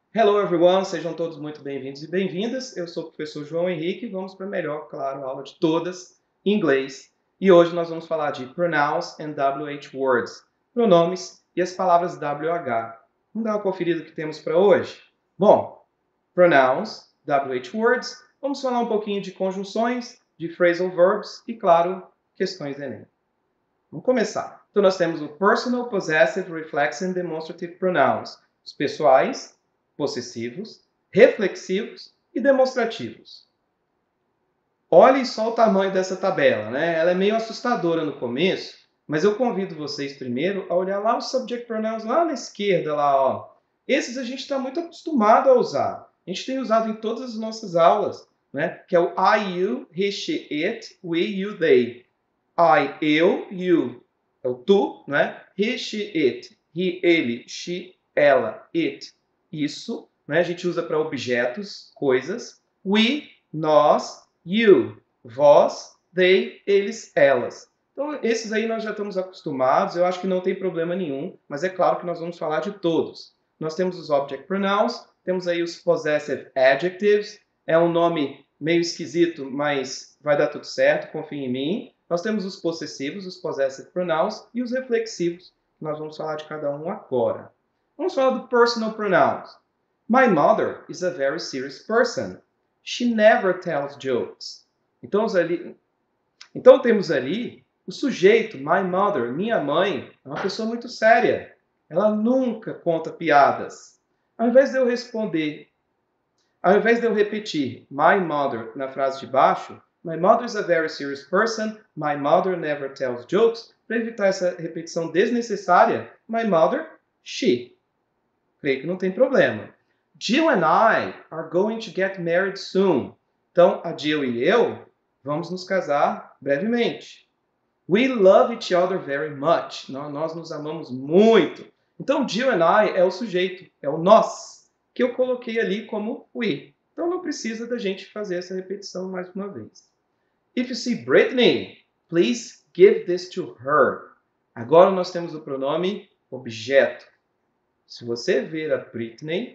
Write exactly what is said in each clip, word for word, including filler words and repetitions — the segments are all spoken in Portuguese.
Hello everyone, sejam todos muito bem-vindos e bem-vindas. Eu sou o professor João Henrique e vamos para a melhor, claro, aula de todas, em inglês. E hoje nós vamos falar de pronouns and W H words, pronomes e as palavras W H. Vamos dar uma conferida que temos para hoje? Bom, pronouns, W H words, vamos falar um pouquinho de conjunções, de phrasal verbs e, claro, questões Enem. Vamos começar. Então nós temos o personal, possessive, reflexive and demonstrative pronouns, os pessoais, possessivos, reflexivos e demonstrativos. Olhem só o tamanho dessa tabela, né? Ela é meio assustadora no começo, mas eu convido vocês primeiro a olhar lá os subject pronouns lá na esquerda, lá, ó. Esses a gente está muito acostumado a usar. A gente tem usado em todas as nossas aulas, né? Que é o I, you, he, she, it, we, you, they. I, eu, you, é o tu, né? He, she, it. He, ele, she, ela, it. Isso, né? A gente usa para objetos, coisas. We, nós, you, vós, they, eles, elas. Então, esses aí nós já estamos acostumados, eu acho que não tem problema nenhum, mas é claro que nós vamos falar de todos. Nós temos os object pronouns, temos aí os possessive adjectives, é um nome meio esquisito, mas vai dar tudo certo, confia em mim. Nós temos os possessivos, os possessive pronouns, e os reflexivos. Nós vamos falar de cada um agora. Vamos falar do personal pronouns. My mother is a very serious person. She never tells jokes. Então, ali, então temos ali o sujeito, my mother, minha mãe, é uma pessoa muito séria. Ela nunca conta piadas. Ao invés de eu responder, ao invés de eu repetir my mother na frase de baixo, my mother is a very serious person, my mother never tells jokes, para evitar essa repetição desnecessária, my mother, she. Creio que não tem problema. Jill and I are going to get married soon. Então, a Jill e eu vamos nos casar brevemente. We love each other very much. Nós nos amamos muito. Então, Jill and I é o sujeito, é o nós, que eu coloquei ali como we. Então, não precisa da gente fazer essa repetição mais uma vez. If you see Brittany, please give this to her. Agora nós temos o pronome objeto. Se você ver a Britney,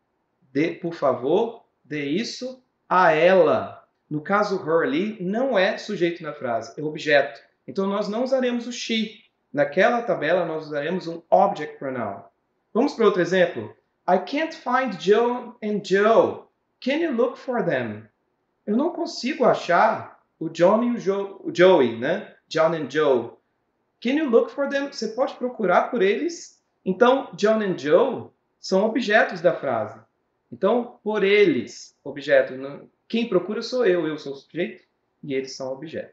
dê, por favor, dê isso a ela. No caso, her ali não é sujeito na frase, é objeto. Então, nós não usaremos o she. Naquela tabela, nós usaremos um object pronoun. Vamos para outro exemplo. I can't find Joe and Joe. Can you look for them? Eu não consigo achar o John e o, Joe, o Joey, né? John and Joe. Can you look for them? Você pode procurar por eles? Então, John and Joe são objetos da frase. Então, por eles, objeto. Quem procura sou eu, eu sou o sujeito e eles são objetos.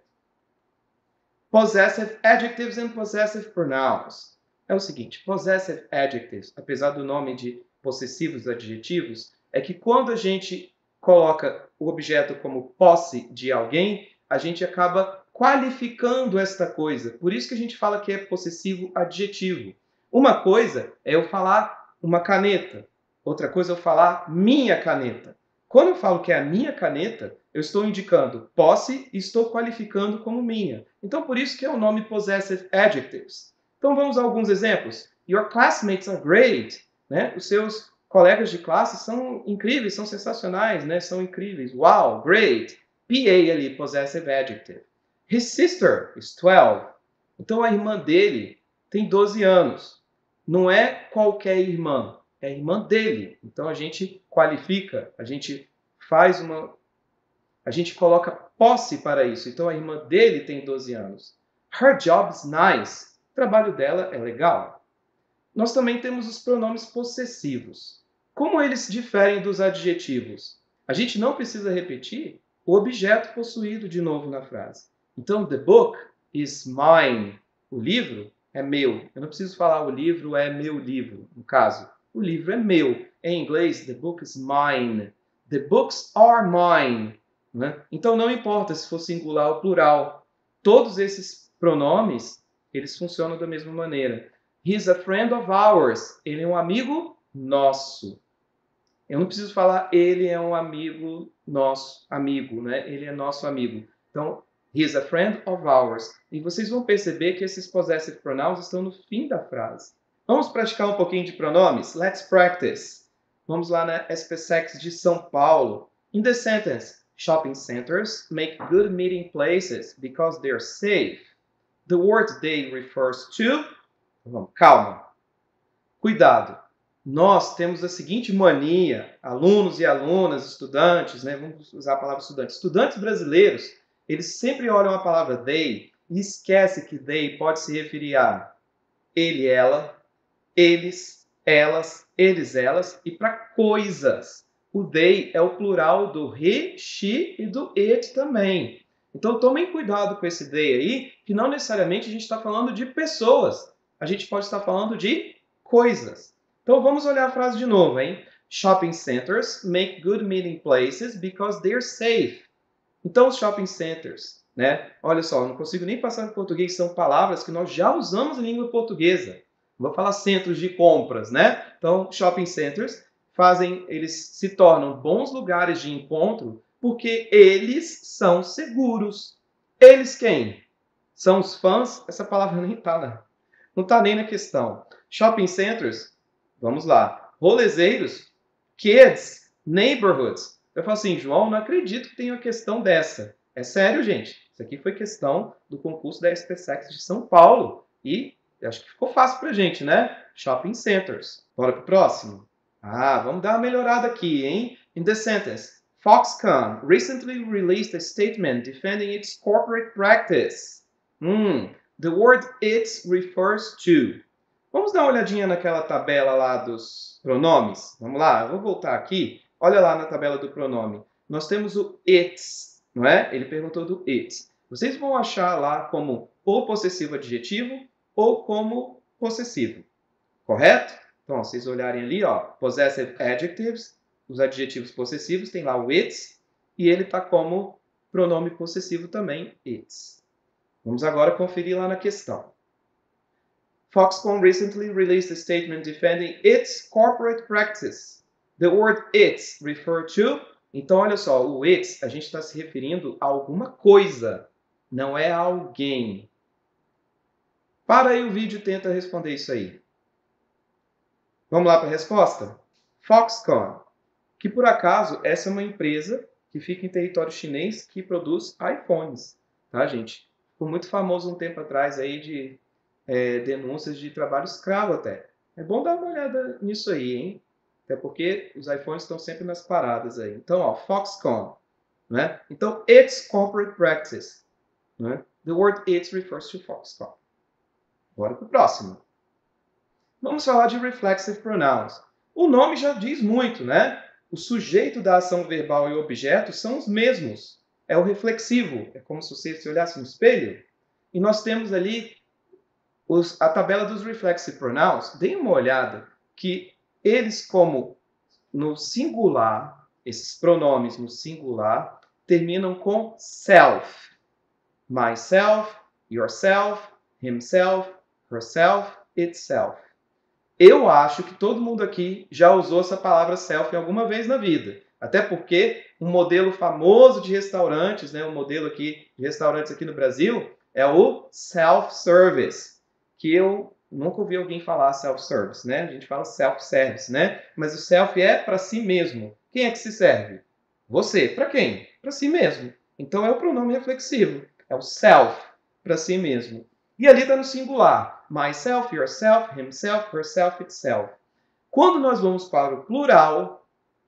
Possessive adjectives and possessive pronouns. É o seguinte, possessive adjectives, apesar do nome de possessivos adjetivos, é que quando a gente coloca o objeto como posse de alguém, a gente acaba qualificando esta coisa. Por isso que a gente fala que é possessivo adjetivo. Uma coisa é eu falar uma caneta, outra coisa é eu falar minha caneta. Quando eu falo que é a minha caneta, eu estou indicando posse e estou qualificando como minha. Então, por isso que é o nome possessive adjectives. Então, vamos a alguns exemplos. Your classmates are great. Né? Os seus colegas de classe são incríveis, são sensacionais, né? São incríveis. Wow, great. P A ali, possessive adjective. His sister is twelve. Então, a irmã dele tem doze anos. Não é qualquer irmã, é a irmã dele. Então, a gente qualifica, a gente faz uma... A gente coloca posse para isso. Então, a irmã dele tem doze anos. Her job's nice. O trabalho dela é legal. Nós também temos os pronomes possessivos. Como eles diferem dos adjetivos? A gente não precisa repetir o objeto possuído de novo na frase. Então, the book is mine. O livro é meu. Eu não preciso falar o livro é meu livro, no caso. O livro é meu. Em inglês, the book is mine. The books are mine. Né? Então, não importa se for singular ou plural. Todos esses pronomes, eles funcionam da mesma maneira. He's a friend of ours. Ele é um amigo nosso. Eu não preciso falar ele é um amigo nosso, amigo, né? Ele é nosso amigo. Então, he's a friend of ours. E vocês vão perceber que esses possessive pronouns estão no fim da frase. Vamos praticar um pouquinho de pronomes? Let's practice. Vamos lá na S P SEX de São Paulo. In the sentence, shopping centers make good meeting places because they're safe. The word they refers to... Vamos, calma. Cuidado. Nós temos a seguinte mania, alunos e alunas, estudantes, né? Vamos usar a palavra estudante. Estudantes brasileiros, eles sempre olham a palavra they e esquecem que they pode se referir a ele, ela, eles, elas, eles, elas e para coisas. O they é o plural do he, she e do it também. Então tomem cuidado com esse they aí, que não necessariamente a gente está falando de pessoas. A gente pode estar falando de coisas. Então vamos olhar a frase de novo, hein? Shopping centers make good meeting places because they're safe. Então os shopping centers, né? Olha só, não consigo nem passar em português, são palavras que nós já usamos em língua portuguesa. Vou falar centros de compras, né? Então, shopping centers fazem, eles se tornam bons lugares de encontro porque eles são seguros. Eles quem? São os fãs? Essa palavra nem tá lá. Não está nem na questão. Shopping centers, vamos lá. Rolezeiros, kids, neighborhoods. Eu falo assim, João, não acredito que tenha uma questão dessa. É sério, gente. Isso aqui foi questão do concurso da S P SEX de São Paulo. E acho que ficou fácil pra gente, né? Shopping centers. Bora pro próximo? Ah, vamos dar uma melhorada aqui, hein? In the sentence, Foxconn recently released a statement defending its corporate practice. Hmm, the word it refers to. Vamos dar uma olhadinha naquela tabela lá dos pronomes? Vamos lá, eu vou voltar aqui. Olha lá na tabela do pronome. Nós temos o its, não é? Ele perguntou do it. Vocês vão achar lá como ou possessivo adjetivo ou como possessivo. Correto? Então, ó, vocês olharem ali, ó, possessive adjectives, os adjetivos possessivos, tem lá o its, e ele está como pronome possessivo também, its. Vamos agora conferir lá na questão. Foxconn recently released a statement defending its corporate practice. The word its refer to... Então, olha só, o its, a gente está se referindo a alguma coisa, não é a alguém. Para aí o vídeo e tenta responder isso aí. Vamos lá para a resposta? Foxconn, que por acaso essa é uma empresa que fica em território chinês que produz iPhones, tá, gente? Ficou muito famoso um tempo atrás aí de é, denúncias de trabalho escravo até. É bom dar uma olhada nisso aí, hein? Até porque os iPhones estão sempre nas paradas aí. Então, ó, Foxconn, né? Então, its corporate practice, né? The word its refers to Foxconn. Bora para o próximo. Vamos falar de reflexive pronouns. O nome já diz muito, né? O sujeito da ação verbal e o objeto são os mesmos. É o reflexivo. É como se você se olhasse no espelho. E nós temos ali os, a tabela dos reflexive pronouns. Deem uma olhada que eles, como no singular, esses pronomes no singular, terminam com self. Myself, yourself, himself, herself, itself. Eu acho que todo mundo aqui já usou essa palavra self alguma vez na vida. Até porque um modelo famoso de restaurantes, né, um modelo aqui de restaurantes aqui no Brasil, é o self-service, que eu nunca ouvi alguém falar self-service, né? A gente fala self-service, né? Mas o self é para si mesmo. Quem é que se serve? Você. Para quem? Para si mesmo. Então é o pronome reflexivo. É o self, para si mesmo. E ali está no singular. Myself, yourself, himself, herself, itself. Quando nós vamos para o plural,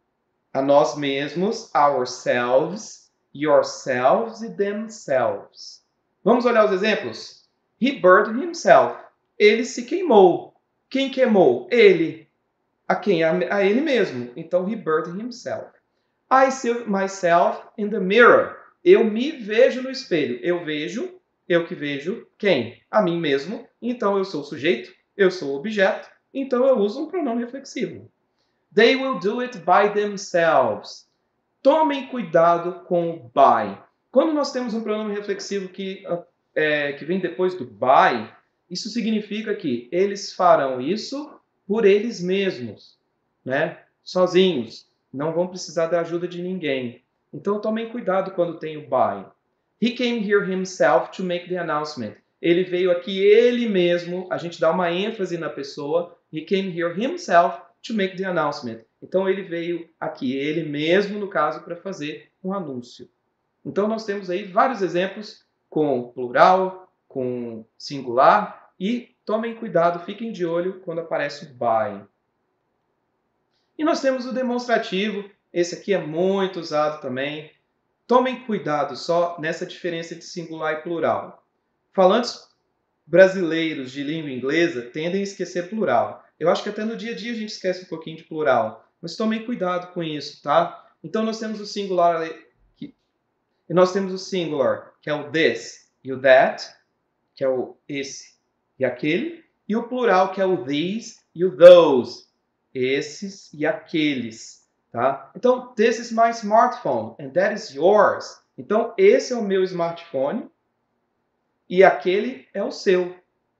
a nós mesmos, ourselves, yourselves e themselves. Vamos olhar os exemplos? He burned himself. Ele se queimou. Quem queimou? Ele. A quem? A ele mesmo. Então, he burned himself. I see myself in the mirror. Eu me vejo no espelho. Eu vejo... Eu que vejo quem? A mim mesmo. Então, eu sou o sujeito, eu sou o objeto. Então, eu uso um pronome reflexivo. They will do it by themselves. Tomem cuidado com o by. Quando nós temos um pronome reflexivo que, é, que vem depois do by, isso significa que eles farão isso por eles mesmos, né? Sozinhos. Não vão precisar da ajuda de ninguém. Então, tomem cuidado quando tem o by. He came here himself to make the announcement. Ele veio aqui ele mesmo, a gente dá uma ênfase na pessoa. He came here himself to make the announcement. Então ele veio aqui, ele mesmo, no caso, para fazer um anúncio. Então nós temos aí vários exemplos com plural, com singular, e tomem cuidado, fiquem de olho quando aparece o by. E nós temos o demonstrativo, esse aqui é muito usado também. Tomem cuidado só nessa diferença de singular e plural. Falantes brasileiros de língua inglesa tendem a esquecer plural. Eu acho que até no dia a dia a gente esquece um pouquinho de plural, mas tomem cuidado com isso, tá? Então nós temos o singular aqui, e nós temos o singular, que é o this, e o that, que é o esse e aquele, e o plural, que é o these e o those, esses e aqueles, tá? Então, this is my smartphone and that is yours. Então, esse é o meu smartphone e aquele é o seu.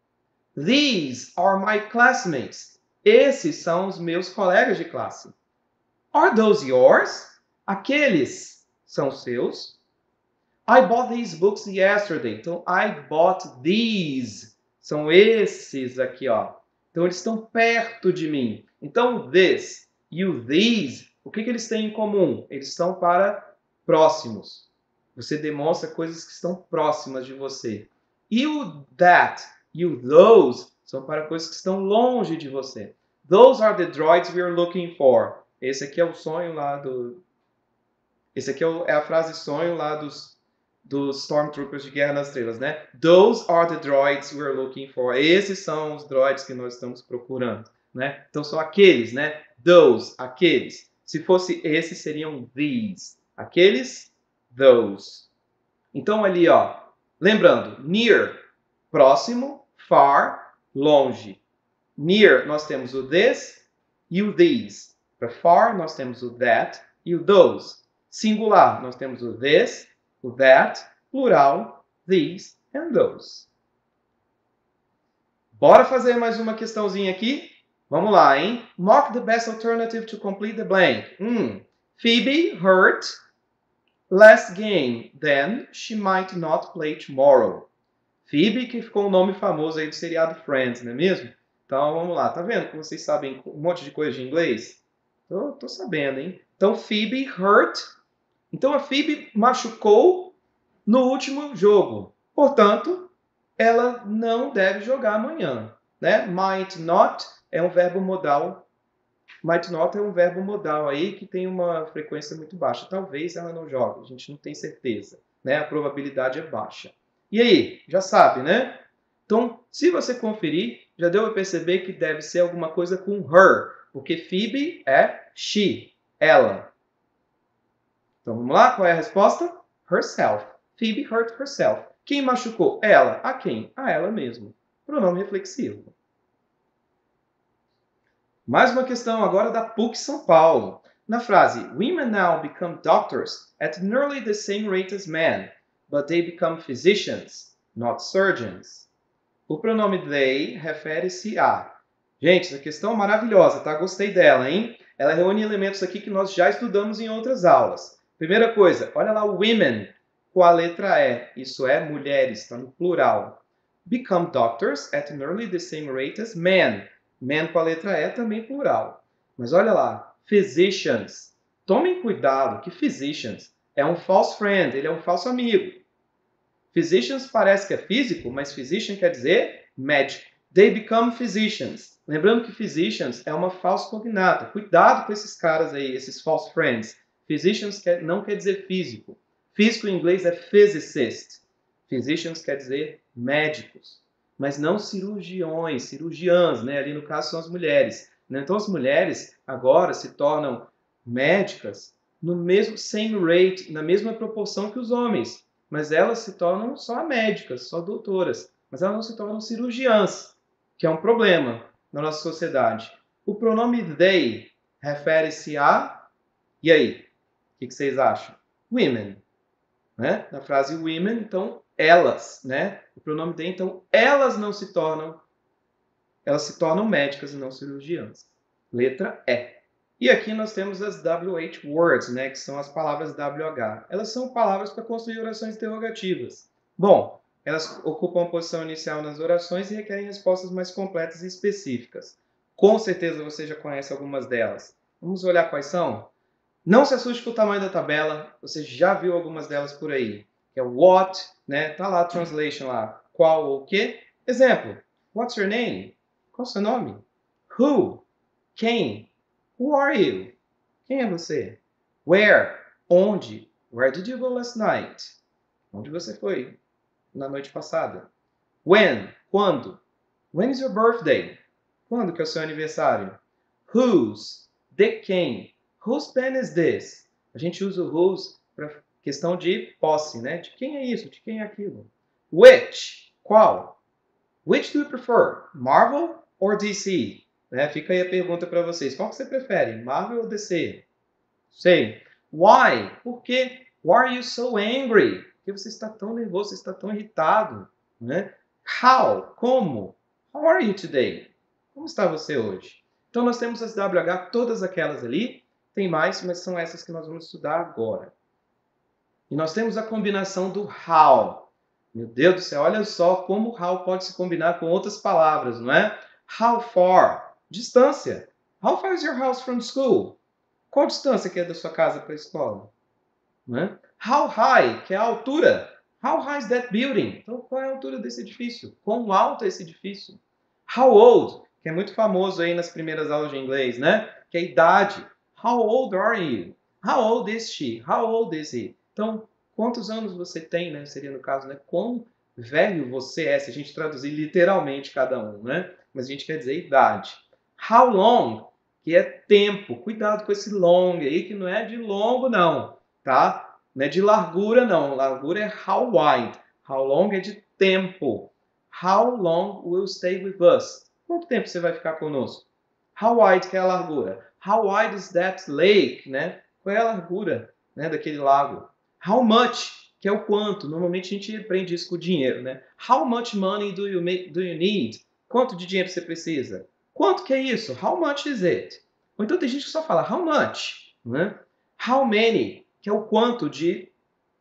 These are my classmates. Esses são os meus colegas de classe. Are those yours? Aqueles são seus. I bought these books yesterday. Então, I bought these. São esses aqui, ó. Então, eles estão perto de mim. Então, this e o these, o que, que eles têm em comum? Eles são para próximos. Você demonstra coisas que estão próximas de você. E o that e o those são para coisas que estão longe de você. Those are the droids we are looking for. Esse aqui é o sonho lá do... Esse aqui é, o... é a frase sonho lá dos... dos Stormtroopers de Guerra nas Estrelas, né? Those are the droids we're looking for. Esses são os droids que nós estamos procurando, né? Então são aqueles, né? Those, aqueles. Se fosse esses, seriam these. Aqueles, those. Então ali, ó, lembrando, near, próximo, far, longe. Near, nós temos o this e o these. Para far, nós temos o that e o those. Singular, nós temos o this, o that, plural, these and those. Bora fazer mais uma questãozinha aqui? Vamos lá, hein? Mark the best alternative to complete the blank. Hmm. Phoebe hurt last game, then she might not play tomorrow. Phoebe, que ficou um nome famoso aí do seriado Friends, não é mesmo? Então, vamos lá. Tá vendo que vocês sabem um monte de coisa de inglês? Tô, tô sabendo, hein? Então, Phoebe hurt. Então, a Phoebe machucou no último jogo. Portanto, ela não deve jogar amanhã, né? Might not é um verbo modal. Might not é um verbo modal aí que tem uma frequência muito baixa. Talvez ela não jogue, a gente não tem certeza, né? A probabilidade é baixa. E aí, já sabe, né? Então, se você conferir, já deu para perceber que deve ser alguma coisa com her, porque Phoebe é she, ela. Então, vamos lá? Qual é a resposta? Herself. Phoebe hurt herself. Quem machucou? Ela. A quem? A ela mesma. Pronome reflexivo. Mais uma questão agora da P U C São Paulo. Na frase, Women now become doctors at nearly the same rate as men, but they become physicians, not surgeons. O pronome they refere-se a... Gente, essa questão é maravilhosa, tá? Gostei dela, hein? Ela reúne elementos aqui que nós já estudamos em outras aulas. Primeira coisa, olha lá o women com a letra E. Isso é mulheres, está no plural. Become doctors at nearly the same rate as men. Men com a letra E também plural. Mas olha lá, physicians. Tomem cuidado que physicians é um false friend, ele é um falso amigo. Physicians parece que é físico, mas physician quer dizer médico. They become physicians. Lembrando que physicians é uma falsa cognata. Cuidado com esses caras aí, esses false friends. Physicians quer, não quer dizer físico. Físico em inglês é physicist. Physicians quer dizer médicos. Mas não cirurgiões, cirurgiãs, né? Ali no caso são as mulheres. Então as mulheres agora se tornam médicas no mesmo same rate, na mesma proporção que os homens. Mas elas se tornam só médicas, só doutoras. Mas elas não se tornam cirurgiãs, que é um problema na nossa sociedade. O pronome they refere-se a... E aí? O que vocês acham? Women. Né? Na frase women, então, elas. Né? O pronome they, então, elas não se tornam... Elas se tornam médicas e não cirurgiãs. Letra E. E aqui nós temos as W H words, né, que são as palavras W H. Elas são palavras para construir orações interrogativas. Bom, elas ocupam a posição inicial nas orações e requerem respostas mais completas e específicas. Com certeza você já conhece algumas delas. Vamos olhar quais são? Não se assuste com o tamanho da tabela, você já viu algumas delas por aí. Que é what, né? Tá lá a translation lá. Qual ou o quê? Exemplo. What's your name? Qual o seu nome? Who? Quem? Who are you? Quem é você? Where? Onde? Where did you go last night? Onde você foi na noite passada? When? Quando? When is your birthday? Quando que é o seu aniversário? Whose? De quem? Whose pen is this? A gente usa o whose para questão de posse, né? De quem é isso? De quem é aquilo? Which? Qual? Which do you prefer? Marvel or D C? Né? Fica aí a pergunta para vocês. Qual que você prefere? Marvel ou D C? Sei. Why? Por quê? Why are you so angry? Por que você está tão nervoso? Você está tão irritado? Né? How? Como? How are you today? Como está você hoje? Então, nós temos as W H, todas aquelas ali. Tem mais, mas são essas que nós vamos estudar agora. E nós temos a combinação do how. Meu Deus do céu, olha só como how pode se combinar com outras palavras, não é? How far? Distância. How far is your house from school? Qual a distância que é da sua casa para a escola? Não é? How high? Que é a altura. How high is that building? Então, qual é a altura desse edifício? Quão alto é esse edifício? How old? Que é muito famoso aí nas primeiras aulas de inglês, né? Que é a idade. How old are you? How old is she? How old is he? Então, quantos anos você tem, né? Seria no caso, né? Quão velho você é, se a gente traduzir literalmente cada um, né? Mas a gente quer dizer idade. How long? Que é tempo. Cuidado com esse long aí, que não é de longo, não, tá? Não é de largura, não. Largura é how wide. How long é de tempo. How long will you stay with us? Quanto tempo você vai ficar conosco? How wide que é a largura? How wide is that lake, né? Qual é a largura, né, daquele lago? How much, que é o quanto. Normalmente a gente aprende isso com o dinheiro, né? How much money do you, make, do you need? Quanto de dinheiro você precisa? Quanto que é isso? How much is it? Ou então tem gente que só fala how much, né? How many, que é o quanto de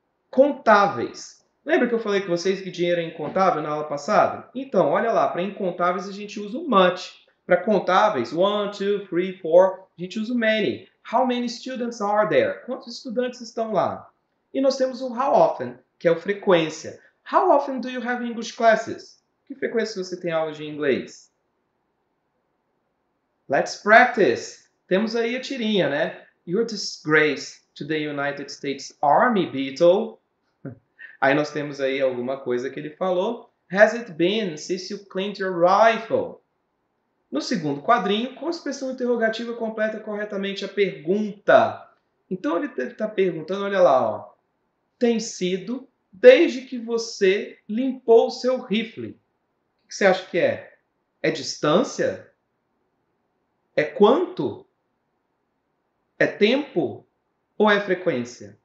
contáveis. Lembra que eu falei com vocês que dinheiro é incontável na aula passada? Então, olha lá, para incontáveis a gente usa o much. Para contáveis, one, two, three, four, a gente usa o many. How many students are there? Quantos estudantes estão lá? E nós temos o how often, que é o frequência. How often do you have English classes? Que frequência você tem aulas de inglês? Let's practice. Temos aí a tirinha, né? Your disgrace to the United States Army, Beetle. Aí nós temos aí alguma coisa que ele falou. Has it been since you cleaned your rifle? No segundo quadrinho, com a expressão interrogativa completa corretamente a pergunta. Então ele está perguntando, olha lá, ó. Tem sido desde que você limpou o seu rifle. O que você acha que é? É distância? É quanto? É tempo? Ou é frequência?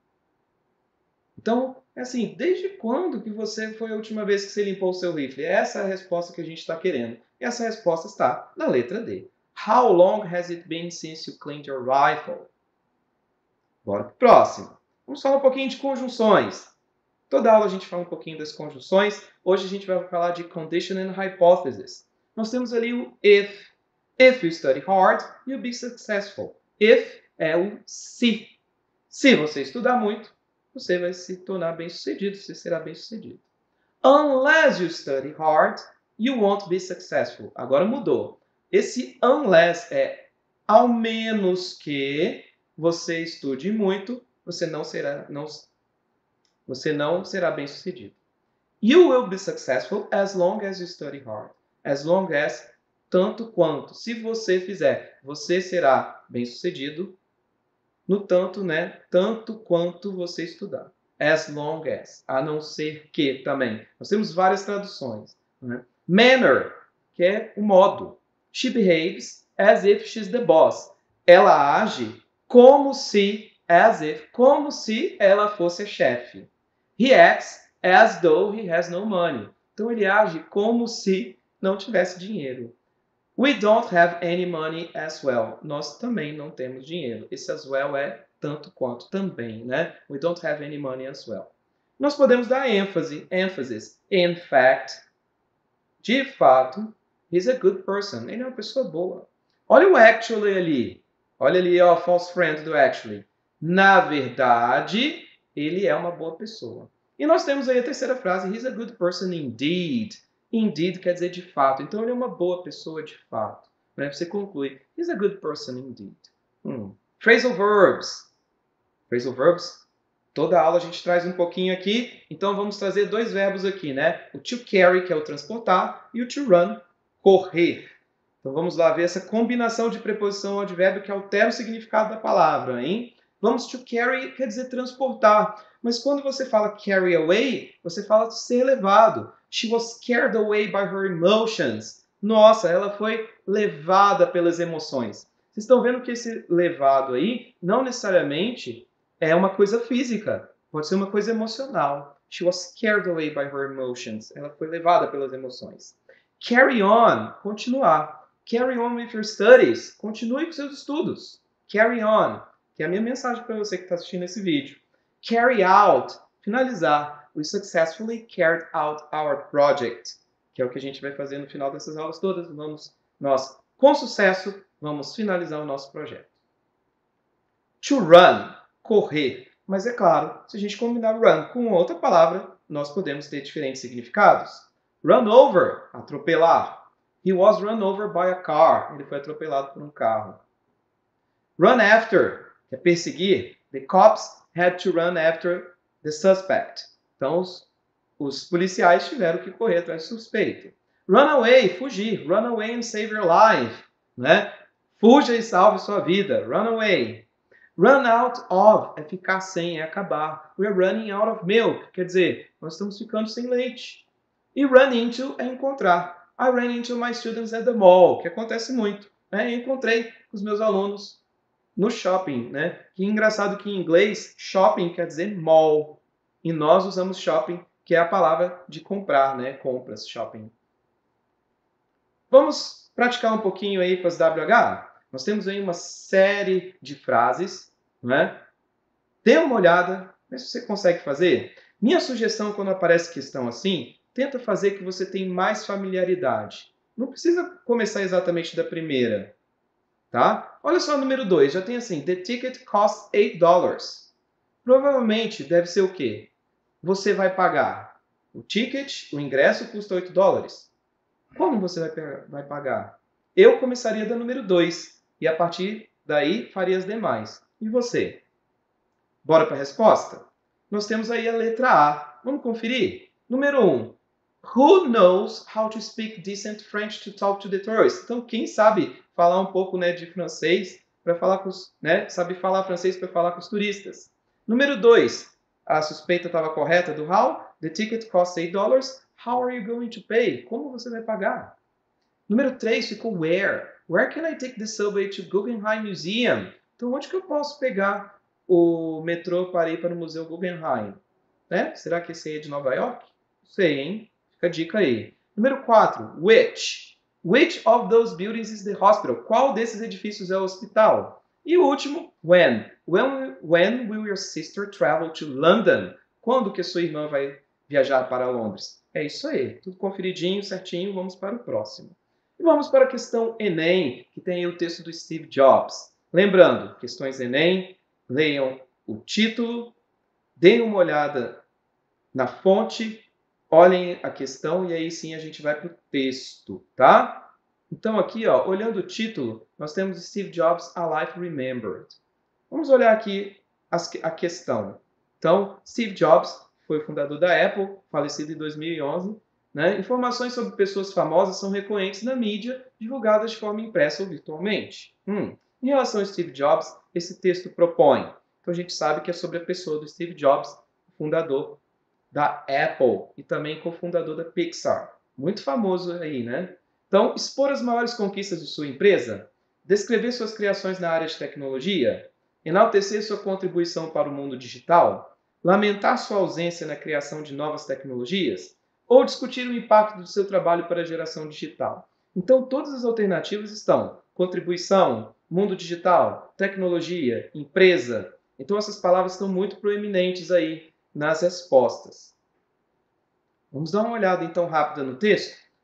Então, é assim, desde quando que você foi a última vez que você limpou o seu rifle? Essa é a resposta que a gente está querendo. E essa resposta está na letra D. How long has it been since you cleaned your rifle? Bora para o próximo. Vamos falar um pouquinho de conjunções. Toda aula a gente fala um pouquinho das conjunções. Hoje a gente vai falar de condition and hypothesis. Nós temos ali o if. If you study hard, you'll be successful. If é o se. Se você estudar muito, você vai se tornar bem-sucedido, você será bem-sucedido. Unless you study hard, you won't be successful. Agora mudou. Esse unless é ao menos que você estude muito, você não será, não, você não será bem-sucedido. You will be successful as long as you study hard. As long as, tanto quanto. Se você fizer, você será bem-sucedido no tanto, né? Tanto quanto você estudar. As long as. A não ser que também. Nós temos várias traduções. Né? Manner, que é o modo. She behaves as if she's the boss. Ela age como se, as if, como se ela fosse a chefe. He acts as though he has no money. Então ele age como se não tivesse dinheiro. We don't have any money as well. Nós também não temos dinheiro. Esse as well é tanto quanto também, né? We don't have any money as well. Nós podemos dar ênfase, emphasis. In fact, de fato, he's a good person. Ele é uma pessoa boa. Olha o actually ali. Olha ali, ó, false friend do actually. Na verdade, ele é uma boa pessoa. E nós temos aí a terceira frase, he's a good person indeed. Indeed quer dizer de fato. Então, ele é uma boa pessoa de fato. Né? Você conclui, he's a good person indeed. Hum. Phrasal verbs. Phrasal verbs. Toda aula a gente traz um pouquinho aqui. Então, vamos trazer dois verbos aqui, né? O to carry, que é o transportar, e o to run, correr. Então, vamos lá ver essa combinação de preposição ao advérbio que altera o significado da palavra, hein? Vamos, to carry quer dizer transportar. Mas quando você fala carry away, você fala ser levado. She was carried away by her emotions. Nossa, ela foi levada pelas emoções. Vocês estão vendo que esse levado aí não necessariamente é uma coisa física. Pode ser uma coisa emocional. She was carried away by her emotions. Ela foi levada pelas emoções. Carry on, continuar. Carry on with your studies. Continue com seus estudos. Carry on, que é a minha mensagem para você que está assistindo esse vídeo. Carry out, finalizar. We successfully carried out our project, que é o que a gente vai fazer no final dessas aulas todas. Vamos, nós, com sucesso, vamos finalizar o nosso projeto. To run, correr. Mas é claro, se a gente combinar run com outra palavra, nós podemos ter diferentes significados. Run over, atropelar. He was run over by a car. Ele foi atropelado por um carro. Run after, que é perseguir. The cops had to run after the suspect. Então, os, os policiais tiveram que correr atrás do suspeito. Run away, fugir. Run away and save your life. Né? Fuja e salve sua vida. Run away. Run out of é ficar sem, é acabar. We're running out of milk. Quer dizer, nós estamos ficando sem leite. E run into é encontrar. I ran into my students at the mall, que acontece muito. Né? Eu encontrei com os meus alunos no shopping. Né? Que engraçado que em inglês, shopping quer dizer mall. E nós usamos shopping, que é a palavra de comprar, né? Compras, shopping. Vamos praticar um pouquinho aí com as W H? Nós temos aí uma série de frases. Né? Dê uma olhada, vê se você consegue fazer. Minha sugestão quando aparece questão assim, tenta fazer que você tenha mais familiaridade. Não precisa começar exatamente da primeira. Tá? Olha só o número dois, já tem assim, the ticket costs eight dollars. Provavelmente deve ser o quê? Você vai pagar. O ticket, o ingresso custa oito dólares. Como você vai, vai pagar? Eu começaria da número dois e a partir daí faria as demais. E você? Bora para a resposta? Nós temos aí a letra A. Vamos conferir? Número um. Who knows how to speak decent French to talk to the tourists? Então, quem sabe falar um pouco, né, de francês para falar com os, né, sabe falar francês para falar com os turistas? Número dois. A suspeita estava correta do how? The ticket costs eight dollars. How are you going to pay? Como você vai pagar? Número três ficou where? Where can I take the subway to Guggenheim Museum? Então, onde que eu posso pegar o metrô para ir para o Museu Guggenheim? Né? Será que esse aí é de Nova York? Não sei, hein? Fica a dica aí. Número quatro, which? Which of those buildings is the hospital? Qual desses edifícios é o hospital? E o último, when? When, when will your sister travel to London? Quando que a sua irmã vai viajar para Londres? É isso aí, tudo conferidinho, certinho, vamos para o próximo. E vamos para a questão Enem, que tem aí o texto do Steve Jobs. Lembrando, questões Enem, leiam o título, deem uma olhada na fonte, olhem a questão e aí sim a gente vai para o texto, tá? Então aqui, ó, olhando o título, nós temos Steve Jobs, A Life Remembered. Vamos olhar aqui a questão. Então, Steve Jobs foi o fundador da Apple, falecido em dois mil e onze. Né? Informações sobre pessoas famosas são recorrentes na mídia, divulgadas de forma impressa ou virtualmente. Hum. Em relação a Steve Jobs, esse texto propõe. Então a gente sabe que é sobre a pessoa do Steve Jobs, fundador da Apple e também cofundador da Pixar. Muito famoso aí, né? Então, expor as maiores conquistas de sua empresa, descrever suas criações na área de tecnologia, enaltecer sua contribuição para o mundo digital, lamentar sua ausência na criação de novas tecnologias, ou discutir o impacto do seu trabalho para a geração digital. Então, todas as alternativas estão contribuição, mundo digital, tecnologia, empresa. Então, essas palavras estão muito proeminentes aí nas respostas. Vamos dar uma olhada, então, rápida no texto?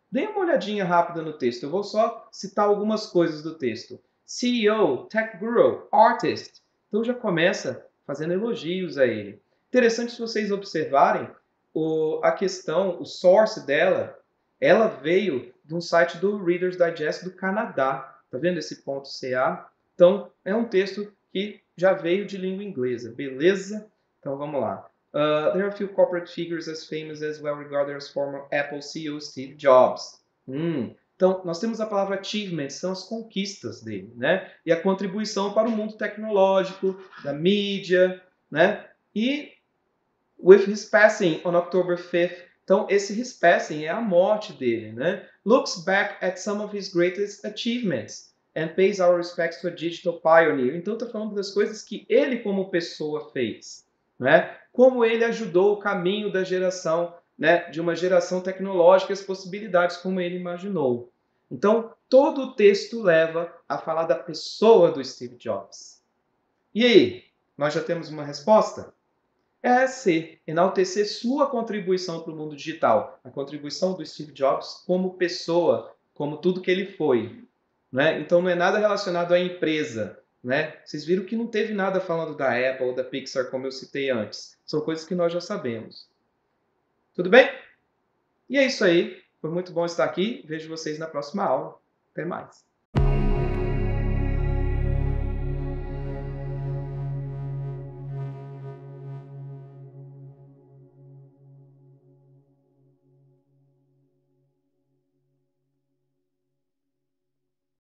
Dê uma olhadinha rápida no texto. Eu vou só citar algumas coisas do texto. C E O, Tech Guru, Artist. Então já começa fazendo elogios a ele. Interessante se vocês observarem o, a questão, o source dela, ela veio de um site do Reader's Digest do Canadá. Tá vendo esse ponto C A? Então, é um texto que já veio de língua inglesa, beleza? Então, vamos lá. Uh, there are few corporate figures as famous as well regarded as former Apple C E O Steve Jobs. Hum. Então, nós temos a palavra achievements, são as conquistas dele, né? E a contribuição para o mundo tecnológico, da mídia, né? E with his passing on October fifth, então esse his passing é a morte dele, né? Looks back at some of his greatest achievements and pays our respects to a digital pioneer. Então está falando das coisas que ele como pessoa fez, né? Como ele ajudou o caminho da geração, né, de uma geração tecnológica, as possibilidades como ele imaginou. Então, todo o texto leva a falar da pessoa do Steve Jobs. E aí, nós já temos uma resposta? É ser, enaltecer sua contribuição para o mundo digital, a contribuição do Steve Jobs como pessoa, como tudo que ele foi. Né? Então não é nada relacionado à empresa. Né? Vocês viram que não teve nada falando da Apple ou da Pixar, como eu citei antes. São coisas que nós já sabemos. Tudo bem? E é isso aí. Foi muito bom estar aqui. Vejo vocês na próxima aula. Até mais.